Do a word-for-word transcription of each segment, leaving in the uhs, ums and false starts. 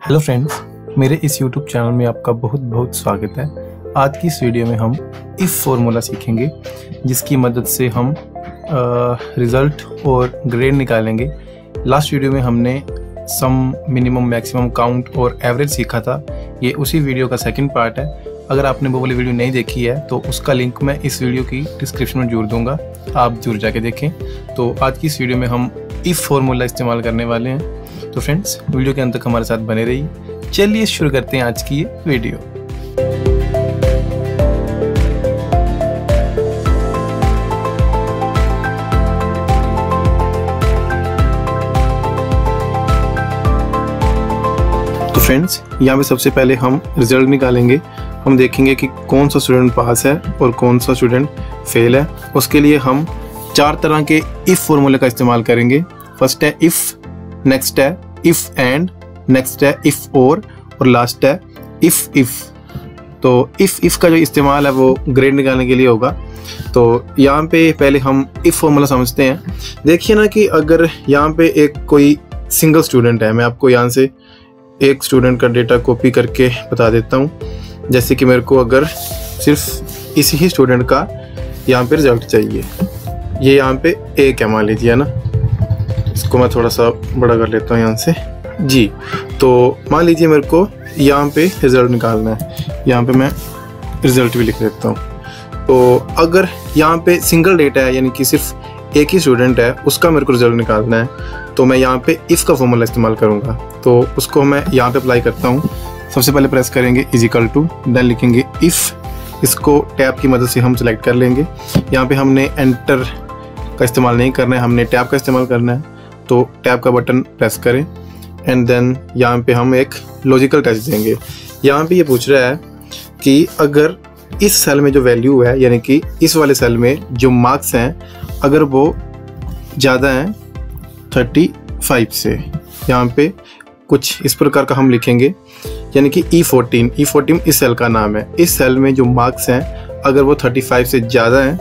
Hello friends, मेरे इस YouTube channel में आपका बहुत बहुत स्वागत है। आज की इस वीडियो में हम इफ़ फार्मूला सीखेंगे, जिसकी मदद से हम रिज़ल्ट और ग्रेड निकालेंगे। लास्ट वीडियो में हमने सम, मिनिमम, मैक्सिमम, काउंट और एवरेज सीखा था। ये उसी वीडियो का सेकंड पार्ट है। अगर आपने वो वाली वीडियो नहीं देखी है तो उसका लिंक मैं इस वीडियो की डिस्क्रिप्शन में जोड़ दूँगा, आप जरूर जाके देखें। तो आज की इस वीडियो में हम इफ़ फार्मूला इस्तेमाल करने वाले हैं। तो फ्रेंड्स, वीडियो के अंत तक हमारे साथ बने रहिए। चलिए शुरू करते हैं आज की ये वीडियो। तो फ्रेंड्स, यहाँ पे सबसे पहले हम रिजल्ट निकालेंगे। हम देखेंगे कि कौन सा स्टूडेंट पास है और कौन सा स्टूडेंट फेल है। उसके लिए हम चार तरह के इफ़ फार्मूले का इस्तेमाल करेंगे। फर्स्ट है इफ़, नेक्स्ट है इफ एंड, नेक्स्ट है इफ और और लास्ट है इफ इफ। तो इफ इफ का जो इस्तेमाल है वो ग्रेड निकालने के लिए होगा। तो यहाँ पे पहले हम इफ फॉर्मूला समझते हैं। देखिए ना कि अगर यहाँ पे एक कोई सिंगल स्टूडेंट है, मैं आपको यहाँ से एक स्टूडेंट का डेटा कॉपी करके बता देता हूँ। जैसे कि मेरे को अगर सिर्फ इसी ही स्टूडेंट का यहाँ पे रिजल्ट चाहिए, ये यहाँ पे एक है मान लीजिए, है ना। इसको मैं थोड़ा सा बड़ा कर लेता हूँ यहाँ से जी। तो मान लीजिए मेरे को यहाँ पे रिज़ल्ट निकालना है। यहाँ पे मैं रिज़ल्ट भी लिख देता हूँ। तो अगर यहाँ पे सिंगल डेटा है, यानी कि सिर्फ एक ही स्टूडेंट है, उसका मेरे को रिज़ल्ट निकालना है, तो मैं यहाँ पे इफ़ का फॉर्मूला इस्तेमाल करूँगा। तो उसको मैं यहाँ पे अप्लाई करता हूँ। सबसे पहले प्रेस करेंगे इज इक्वल टू, देन लिखेंगे इफ़। इसको टैब की मदद से हम सिलेक्ट कर लेंगे। यहाँ पे हमने एंटर का इस्तेमाल नहीं करना है, हमने टैब का इस्तेमाल करना है। तो टैब का बटन प्रेस करें एंड देन यहाँ पे हम एक लॉजिकल टेस्ट देंगे। यहाँ पे ये पूछ रहा है कि अगर इस सेल में जो वैल्यू है, यानी कि इस वाले सेल में जो मार्क्स हैं, अगर वो ज़्यादा हैं थर्टी फाइव से, यहाँ पे कुछ इस प्रकार का हम लिखेंगे। यानी कि ई फोर्टीन, ई फोर्टीन इस सेल का नाम है। इस सेल में जो मार्क्स हैं अगर वो थर्टी फाइव से ज़्यादा हैं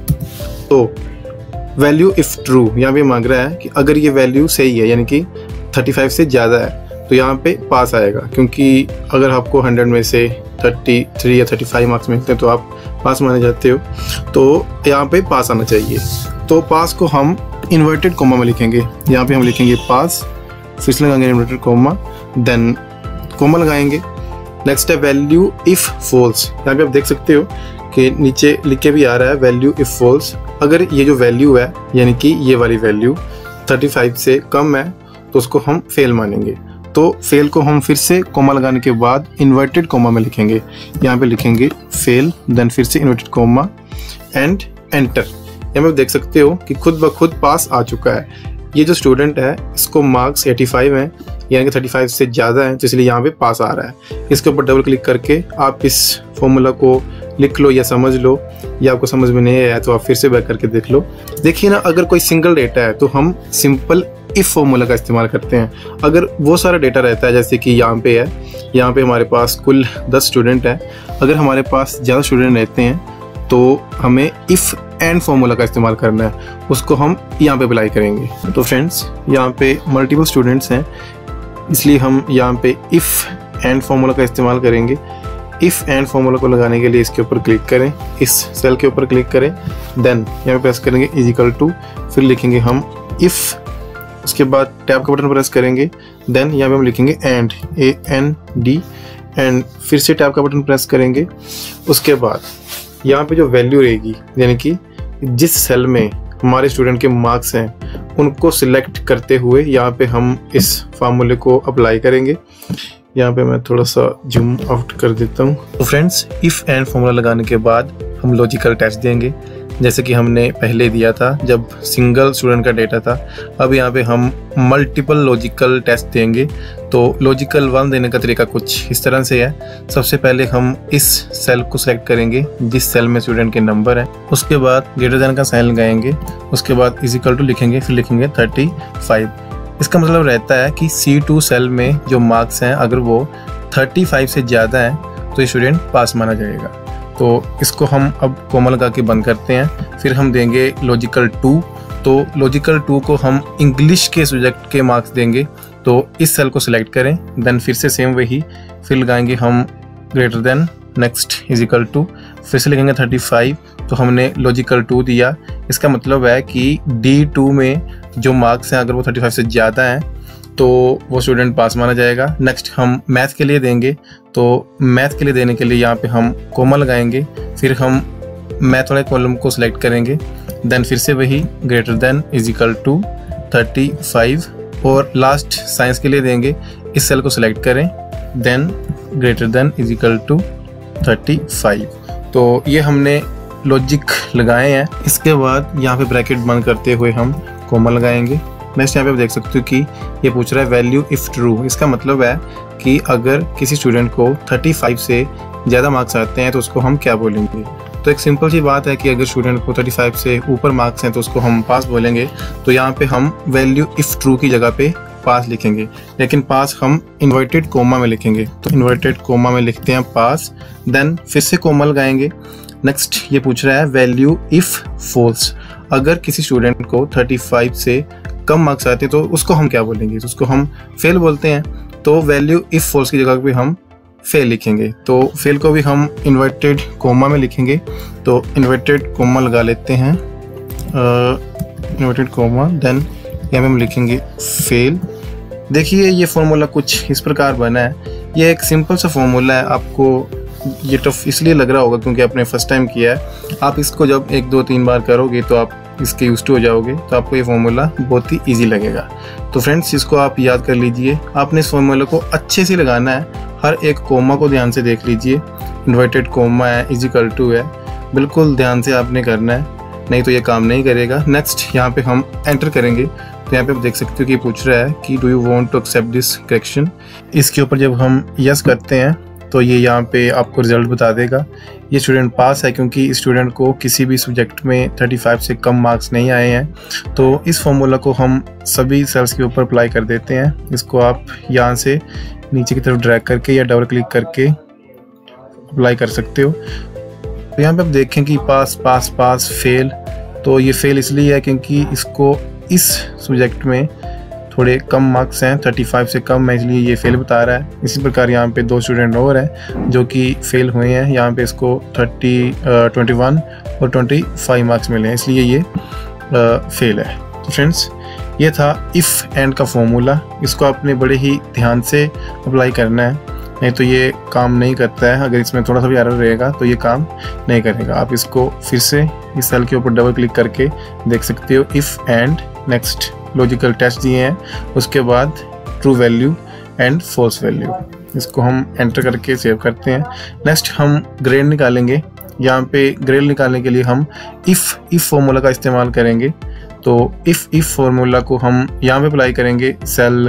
तो वैल्यू इफ़ ट्रू, यहाँ पे मांग रहा है कि अगर ये वैल्यू सही है, यानी कि थर्टी फाइव से ज़्यादा है, तो यहाँ पे पास आएगा। क्योंकि अगर आपको हंड्रेड में से थर्टी थ्री या थर्टी फाइव मार्क्स मिलते हैं तो आप पास माने जाते हो। तो यहाँ पे पास आना चाहिए। तो पास को हम इन्वर्टेड कोमा में लिखेंगे। यहाँ पे हम लिखेंगे पास, फिर से लगाएंगे इन्वर्टेड कोमा, देन कोमा लगाएंगे। नेक्स्ट है वैल्यू इफ़ फॉल्स। यहाँ पे आप देख सकते हो कि नीचे लिख के भी आ रहा है वैल्यू इफ़ फॉल्स। अगर ये जो वैल्यू है, यानी कि ये वाली वैल्यू थर्टी फाइव से कम है, तो उसको हम फेल मानेंगे। तो फेल को हम फिर से कोमा लगाने के बाद इन्वर्टेड कोमा में लिखेंगे। यहाँ पे लिखेंगे फेल, देन फिर से इन्वर्टेड कोमा एंड एंटर। यहाँ पे देख सकते हो कि खुद ब खुद पास आ चुका है। ये जो स्टूडेंट है, इसको मार्क्स एटी फाइव हैं, यानी कि थर्टी फाइव से ज़्यादा है, तो इसलिए यहाँ पे पास आ रहा है। इसके ऊपर डबल क्लिक करके आप इस फॉर्मूला को लिख लो या समझ लो, या आपको समझ में नहीं आया तो आप फिर से बैक करके देख लो। देखिए ना, अगर कोई सिंगल डेटा है तो हम सिंपल इफ़ फॉर्मूला का इस्तेमाल करते हैं। अगर वो सारा डेटा रहता है, जैसे कि यहाँ पे है, यहाँ पे हमारे पास कुल दस स्टूडेंट है, अगर हमारे पास ज़्यादा स्टूडेंट रहते हैं तो हमें इफ़ एंड फॉर्मूला का इस्तेमाल करना है। उसको हम यहाँ पे अप्लाई करेंगे। तो फ्रेंड्स, यहाँ पे मल्टीपल स्टूडेंट्स हैं, इसलिए हम यहाँ पे इफ़ एंड फॉर्मूला का इस्तेमाल करेंगे। इफ़ एंड फॉर्मूला को लगाने के लिए इसके ऊपर क्लिक करें, इस सेल के ऊपर क्लिक करें, देन यहाँ पे प्रेस करेंगे इज इक्वल टू, फिर लिखेंगे हम इफ़। उसके बाद टैब का बटन प्रेस करेंगे, देन यहाँ पे हम लिखेंगे and, A N D, and फिर से टैब का बटन प्रेस करेंगे। उसके बाद यहाँ पे जो वैल्यू रहेगी, यानी कि जिस सेल में हमारे स्टूडेंट के मार्क्स हैं, उनको सिलेक्ट करते हुए यहाँ पे हम इस फार्मूले को अप्लाई करेंगे। यहाँ पे मैं थोड़ा सा जूम आउट कर देता हूँ। तो फ्रेंड्स, इफ़ एंड फॉर्मूला लगाने के बाद हम लॉजिकल टेस्ट देंगे, जैसे कि हमने पहले दिया था जब सिंगल स्टूडेंट का डेटा था। अब यहाँ पे हम मल्टीपल लॉजिकल टेस्ट देंगे। तो लॉजिकल वन देने का तरीका कुछ इस तरह से है। सबसे पहले हम इस सेल को सिलेक्ट करेंगे जिस सेल में स्टूडेंट के नंबर है। उसके बाद ग्रेटर देन का साइन लगाएंगे। उसके बाद इज इक्वल टू लिखेंगे, फिर लिखेंगे थर्टी फाइव। इसका मतलब रहता है कि सी टू सेल में जो मार्क्स हैं, अगर वो थर्टी फाइव से ज़्यादा हैं तो ये स्टूडेंट पास माना जाएगा। तो इसको हम अब कोमा लगा के बंद करते हैं। फिर हम देंगे लॉजिकल टू। तो लॉजिकल टू को हम इंग्लिश के सब्जेक्ट के मार्क्स देंगे। तो इस सेल को सिलेक्ट करें, देन फिर से सेम वही फिर लगाएंगे हम greater than, next is equal to, फिर से लिखेंगे थर्टी फाइव, तो हमने लॉजिकल टू दिया। इसका मतलब है कि डी टू में जो मार्क्स हैं अगर वो थर्टी फाइव से ज़्यादा हैं तो वो स्टूडेंट पास माना जाएगा। नेक्स्ट हम मैथ के लिए देंगे, तो मैथ के लिए देने के लिए यहाँ पे हम कोमा लगाएंगे, फिर हम मैथ वाले कॉलम को सिलेक्ट करेंगे, देन फिर से वही greater than is equal to thirty five, और लास्ट साइंस के लिए देंगे, इस सेल को सिलेक्ट करें, then greater than is equal to thirty five. तो ये हमने लॉजिक लगाए हैं। इसके बाद यहाँ पे ब्रैकेट बंद करते हुए हम कोमा लगाएंगे। नेक्स्ट यहाँ पे आप देख सकते हो कि ये पूछ रहा है वैल्यू इफ़ ट्रू। इसका मतलब है कि अगर किसी स्टूडेंट को थर्टी फाइव से ज़्यादा मार्क्स आते हैं तो उसको हम क्या बोलेंगे। तो एक सिंपल सी बात है कि अगर स्टूडेंट को थर्टी फाइव से ऊपर मार्क्स हैं तो उसको हम पास बोलेंगे। तो यहाँ पे हम वैल्यू इफ़ ट्रू की जगह पे पास लिखेंगे, लेकिन पास हम इन्वर्टेड कोमा में लिखेंगे। तो इन्वर्टेड कोमा में लिखते हैं पास, देन फिर से कोमा लगाएंगे। नेक्स्ट ये पूछ रहा है वैल्यू इफ़ फॉल्स। अगर किसी स्टूडेंट को थर्टी फाइव से कम मार्क्स आते हैं तो उसको हम क्या बोलेंगे, तो उसको हम फेल बोलते हैं। तो वैल्यू इफ़ फॉल्स की जगह पे हम फेल लिखेंगे। तो फेल को भी हम इन्वर्टेड कोमा में लिखेंगे। तो इन्वर्टेड कोमा लगा लेते हैं, इन्वर्टेड कोमा, देन यहाँ पे हम लिखेंगे फेल। देखिए ये फॉर्मूला कुछ इस प्रकार बना है। ये एक सिंपल सा फॉर्मूला है, आपको ये टफ इसलिए लग रहा होगा क्योंकि आपने फर्स्ट टाइम किया है। आप इसको जब एक दो तीन बार करोगे तो आप इसके यूज टू हो जाओगे, तो आपको ये फॉर्मूला बहुत ही इजी लगेगा। तो फ्रेंड्स इसको आप याद कर लीजिए। आपने इस फॉर्मूला को अच्छे से लगाना है, हर एक कोमा को ध्यान से देख लीजिए। इन्वर्टेड कोमा है, इजिकल टू है, बिल्कुल ध्यान से आपने करना है, नहीं तो ये काम नहीं करेगा। नेक्स्ट यहाँ पे हम एंटर करेंगे, तो यहाँ पे आप देख सकते हो कि पूछ रहा है कि do you want to accept this correction. इसके ऊपर जब हम यस करते हैं तो ये यहाँ पे आपको रिजल्ट बता देगा। ये स्टूडेंट पास है क्योंकि स्टूडेंट को किसी भी सब्जेक्ट में थर्टी फाइव से कम मार्क्स नहीं आए हैं। तो इस फॉर्मूला को हम सभी सेल्स के ऊपर अप्लाई कर देते हैं। इसको आप यहाँ से नीचे की तरफ ड्रैग करके या डबल क्लिक करके अप्लाई कर सकते हो। तो यहाँ पे आप देखें कि पास पास पास फेल, तो ये फेल इसलिए है क्योंकि इसको इस सब्जेक्ट में थोड़े कम मार्क्स हैं, थर्टी फाइव से कम है, इसलिए ये फेल बता रहा है। इसी प्रकार यहाँ पे दो स्टूडेंट और हैं जो कि फेल हुए हैं। यहाँ पे इसको थर्टी ट्वेंटी वन और ट्वेंटी फाइव मार्क्स मिले हैं, इसलिए ये आ, फेल है। तो फ्रेंड्स ये था इफ़ एंड का फॉर्मूला। इसको आपने बड़े ही ध्यान से अप्लाई करना है, नहीं तो ये काम नहीं करता है। अगर इसमें थोड़ा सा भी एरर रहेगा तो ये काम नहीं करेगा। आप इसको फिर से इस सेल के ऊपर डबल क्लिक करके देख सकते हो। If and next logical test दिए हैं, उसके बाद true value and false value. इसको हम एंटर करके सेव करते हैं। नेक्स्ट हम ग्रेड निकालेंगे। यहाँ पे ग्रेड निकालने के लिए हम इफ़ इफ़ फॉर्मूला का इस्तेमाल करेंगे। तो इफ़ इफ़ फॉर्मूला को हम यहाँ पे अप्लाई करेंगे सेल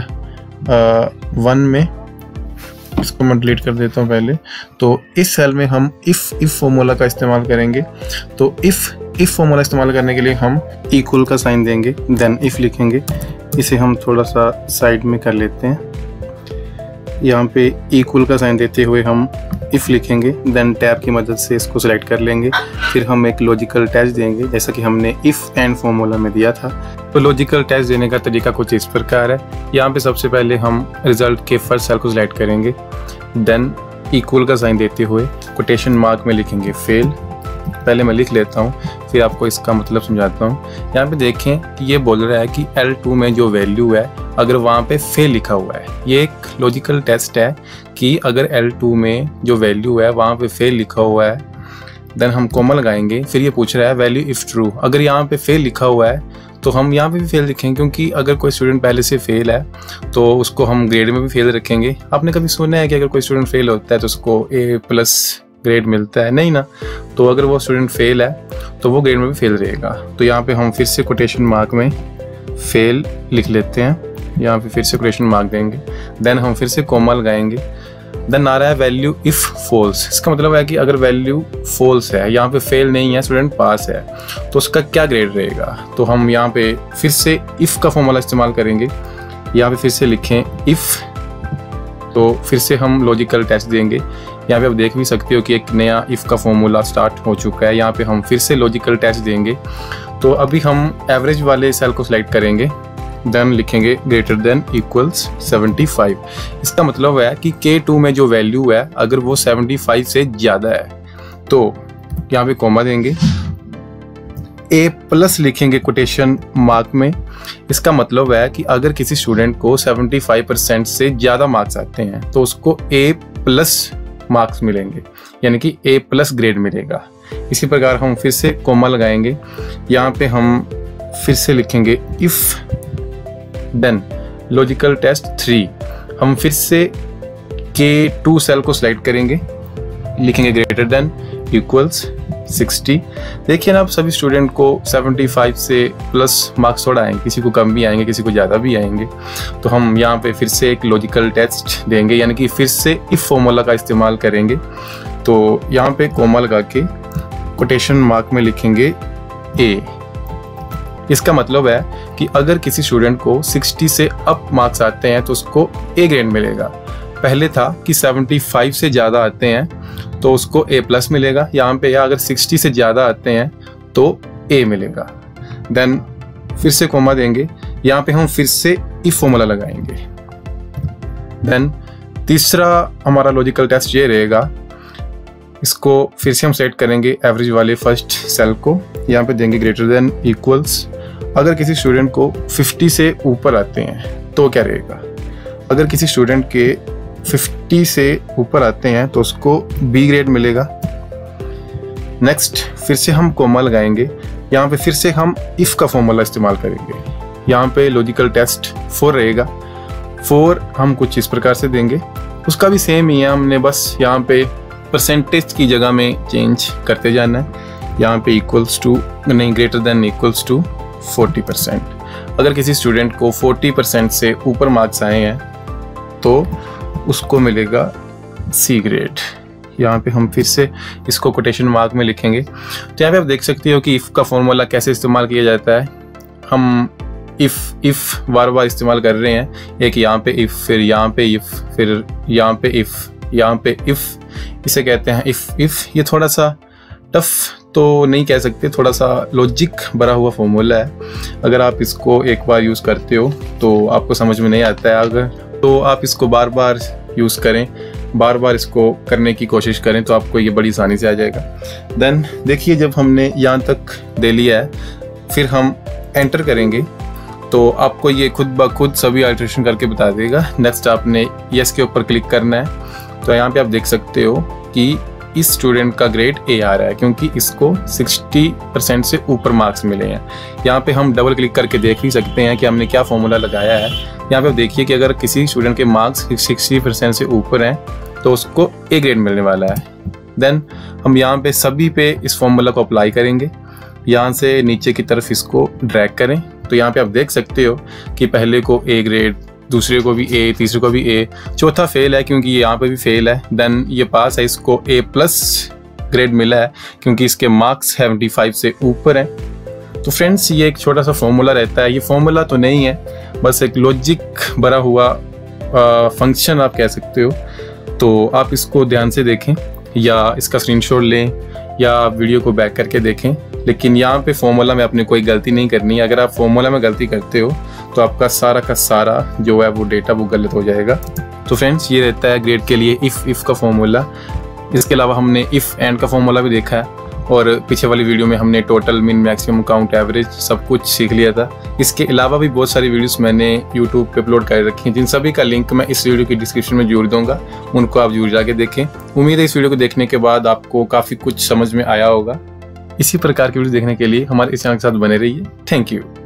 वन में। इसको मैं डिलीट कर देता हूँ पहले। तो इस सेल में हम इफ़ इफ़ फॉर्मूला का इस्तेमाल करेंगे। तो इफ़ इफ़ फॉर्मूला इस्तेमाल करने के लिए हम इक्वल का साइन देंगे, देन इफ़ लिखेंगे। इसे हम थोड़ा सा साइड में कर लेते हैं। यहाँ पे इक्वल का साइन देते हुए हम इफ़ लिखेंगे, देन टैब की मदद से इसको सिलेक्ट कर लेंगे। फिर हम एक लॉजिकल टेस्ट देंगे जैसा कि हमने इफ़ एंड फॉर्मूला में दिया था। तो लॉजिकल टेस्ट देने का तरीका कुछ इस प्रकार है। यहाँ पे सबसे पहले हम रिजल्ट के फर्स्ट सेल को सिलेक्ट करेंगे, देन इक्वल का साइन देते हुए कोटेशन मार्क में लिखेंगे फेल। पहले मैं लिख लेता हूँ, फिर आपको इसका मतलब समझाता हूँ। यहाँ पे देखें कि ये बोल रहा है कि एल टू में जो वैल्यू है अगर वहाँ पे फेल लिखा हुआ है। ये एक लॉजिकल टेस्ट है कि अगर एल टू में जो वैल्यू है वहाँ पे फेल लिखा हुआ है, देन हम कोमा लगाएंगे। फिर ये पूछ रहा है वैल्यू इफ़ ट्रू। अगर यहाँ पे फेल लिखा हुआ है तो हम यहाँ पे भी फेल लिखेंगे, क्योंकि अगर कोई स्टूडेंट पहले से फेल है तो उसको हम ग्रेड में भी फेल रखेंगे। आपने कभी सुना है कि अगर कोई स्टूडेंट फेल होता है तो उसको ए प्लस ग्रेड मिलता है? नहीं ना। तो अगर वो स्टूडेंट फेल है तो वो ग्रेड में भी फेल रहेगा। तो यहाँ पे हम फिर से कोटेशन मार्क में फेल लिख लेते हैं। यहाँ पे फिर से कोटेशन मार्क देंगे, देन हम फिर से कोमा लगाएंगे। देन आ रहा है वैल्यू इफ़ फॉल्स। इसका मतलब है कि अगर वैल्यू फॉल्स है, यहाँ पे फेल नहीं है, स्टूडेंट पास है, तो उसका क्या ग्रेड रहेगा। तो हम यहाँ पे फिर से इफ़ का फॉर्मूला इस्तेमाल करेंगे। यहाँ पे फिर से लिखें इफ़, तो फिर से हम लॉजिकल टेस्ट देंगे। यहाँ पे आप देख भी सकते हो कि एक नया इफ़ का फॉर्मूला स्टार्ट हो चुका है। यहाँ पे हम फिर से लॉजिकल टेस्ट देंगे। तो अभी हम एवरेज वाले सेल को सिलेक्ट करेंगे। देन लिखेंगे greater than equals seventy five. इसका मतलब है कि के टू में जो वैल्यू है अगर वो सेवेंटी फाइव से ज़्यादा है तो यहाँ पे कॉमा देंगे, ए प्लस लिखेंगे कोटेशन मार्क में। इसका मतलब है कि अगर किसी स्टूडेंट को सेवेंटी फाइव परसेंट से ज़्यादा मार्क्स आते हैं तो उसको ए प्लस मार्क्स मिलेंगे, यानी कि ए प्लस ग्रेड मिलेगा। इसी प्रकार हम फिर से कॉमा लगाएंगे, यहाँ पे हम फिर से लिखेंगे if then logical test three. हम फिर से के टू सेल को सिलेक्ट करेंगे, लिखेंगे ग्रेटर देन इक्वल्स सिक्सटी। देखिए ना, आप सभी स्टूडेंट को सेवेंटी फाइव से प्लस मार्क्स थोड़ा आएंगे, किसी को कम भी आएंगे, किसी को ज़्यादा भी आएंगे। तो हम यहाँ पे फिर से एक लॉजिकल टेस्ट देंगे, यानी कि फिर से इफ फॉर्मूला का इस्तेमाल करेंगे। तो यहाँ पे कॉमा लगा के कोटेशन मार्क में लिखेंगे ए। इसका मतलब है कि अगर किसी स्टूडेंट को सिक्सटी से अप मार्क्स आते हैं तो उसको ए ग्रेड मिलेगा। पहले था कि सेवेंटी फाइव से ज़्यादा आते हैं तो उसको ए प्लस मिलेगा, यहाँ पे या अगर सिक्सटी से ज़्यादा आते हैं तो ए मिलेगा। देन फिर से कॉमा देंगे, यहाँ पे हम फिर से इफ फॉर्मूला लगाएंगे। देन तीसरा हमारा लॉजिकल टेस्ट ये रहेगा, इसको फिर से हम सेट करेंगे एवरेज वाले फर्स्ट सेल को, यहाँ पे देंगे ग्रेटर देन इक्वल्स। अगर किसी स्टूडेंट को फिफ्टी से ऊपर आते हैं तो क्या रहेगा? अगर किसी स्टूडेंट के फिफ्टी से ऊपर आते हैं तो उसको बी ग्रेड मिलेगा। नेक्स्ट फिर से हम कॉमा लगाएंगे, यहाँ पे फिर से हम इफ़ का फॉर्मूला इस्तेमाल करेंगे। यहाँ पे लॉजिकल टेस्ट फोर रहेगा। फोर हम कुछ इस प्रकार से देंगे, उसका भी सेम ही है, हमने बस यहाँ पे परसेंटेज की जगह में चेंज करते जाना है। यहाँ पे इक्वल्स टू नहीं greater than equals to forty percent. अगर किसी स्टूडेंट को फोर्टी परसेंट से ऊपर मार्क्स आए हैं तो उसको मिलेगा सी ग्रेड। यहाँ पे हम फिर से इसको कोटेशन मार्क में लिखेंगे। तो यहाँ पे आप देख सकते हो कि इफ़ का फॉर्मूला कैसे इस्तेमाल किया जाता है। हम इफ़ इफ़ बार बार इस्तेमाल कर रहे हैं, एक यहाँ पे इफ़, फिर यहाँ पे इफ़, फिर यहाँ पे इफ़, यहाँ पे इफ़, इसे कहते हैं इफ़ इफ़। ये थोड़ा सा टफ तो नहीं कह सकते, थोड़ा सा लॉजिक भरा हुआ फॉर्मूला है। अगर आप इसको एक बार यूज़ करते हो तो आपको समझ में नहीं आता है, अगर तो आप इसको बार बार यूज़ करें, बार बार इसको करने की कोशिश करें तो आपको ये बड़ी आसानी से आ जाएगा। देन देखिए, जब हमने यहाँ तक दे लिया है फिर हम एंटर करेंगे तो आपको ये खुद ब खुद सभी अल्ट्रेशन करके बता देगा। नेक्स्ट आपने यस के ऊपर क्लिक करना है। तो यहाँ पे आप देख सकते हो कि इस स्टूडेंट का ग्रेड ए आ रहा है क्योंकि इसको सिक्सटी परसेंट से ऊपर मार्क्स मिले हैं। यहाँ पे हम डबल क्लिक करके देख ही सकते हैं कि हमने क्या फॉर्मूला लगाया है। यहाँ पे आप देखिए कि अगर किसी स्टूडेंट के मार्क्स सिक्सटी परसेंट से ऊपर हैं तो उसको ए ग्रेड मिलने वाला है। देन हम यहाँ पे सभी पे इस फॉर्मूला को अप्लाई करेंगे, यहाँ से नीचे की तरफ इसको ड्रैग करें। तो यहाँ पे आप देख सकते हो कि पहले को ए ग्रेड, दूसरे को भी ए, तीसरे को भी ए, चौथा फेल है क्योंकि ये यहाँ पे भी फेल है। देन ये पास है, इसको ए प्लस ग्रेड मिला है क्योंकि इसके मार्क्स सेवेंटी फाइव से ऊपर हैं। तो फ्रेंड्स, ये एक छोटा सा फॉर्मूला रहता है। ये फॉर्मूला तो नहीं है, बस एक लॉजिक भरा हुआ फंक्शन आप कह सकते हो। तो आप इसको ध्यान से देखें या इसका स्क्रीनशॉट लें या वीडियो को बैक करके देखें। लेकिन यहाँ पे फॉर्मूला में आपने कोई गलती नहीं करनी है। अगर आप फॉर्मूला में गलती करते हो तो आपका सारा का सारा जो है वो डेटा वो गलत हो जाएगा। तो फ्रेंड्स, ये रहता है ग्रेड के लिए इफ़ इफ़ का फॉर्मूला। इसके अलावा हमने इफ़ एंड का फॉर्मूला भी देखा है और पीछे वाली वीडियो में हमने टोटल, मिन, मैक्सिमम, काउंट, एवरेज सब कुछ सीख लिया था। इसके अलावा भी बहुत सारी वीडियोस मैंने यूट्यूब पे अपलोड कर रखी हैं, जिन सभी का लिंक मैं इस वीडियो की डिस्क्रिप्शन में जोड़ दूंगा। उनको आप जरूर जाके देखें। उम्मीद है इस वीडियो को देखने के बाद आपको काफ़ी कुछ समझ में आया होगा। इसी प्रकार की वीडियो देखने के लिए हमारे इस चैनल के साथ बने रहिए। Thank you.